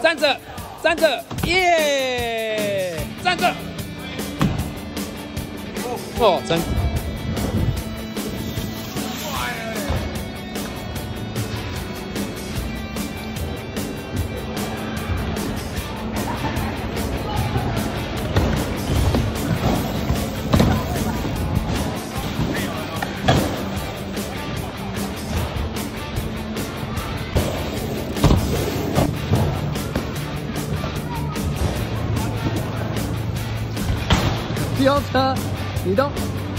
站着，站着，耶！站着。哦，真。 飙车，你都。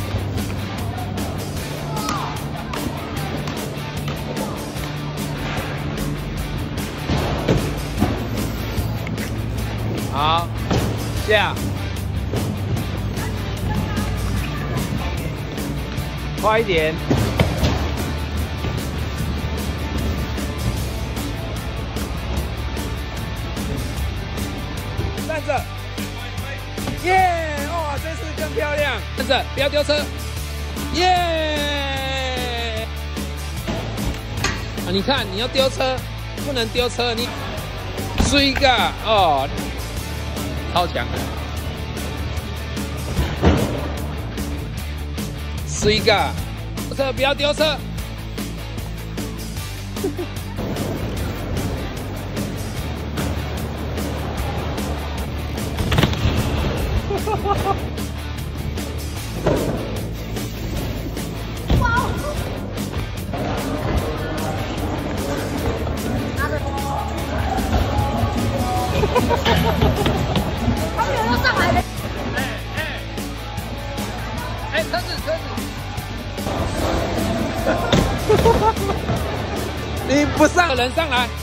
好，下，快一点。站着，耶！哇，这次更漂亮。站着，不要丢车，耶！啊，你看，你要丢车，不能丢车，你追个哦。超强的，水个，丢车不要丢车。 哇！还没有要上来的。 哎，车子，你不上，人上来。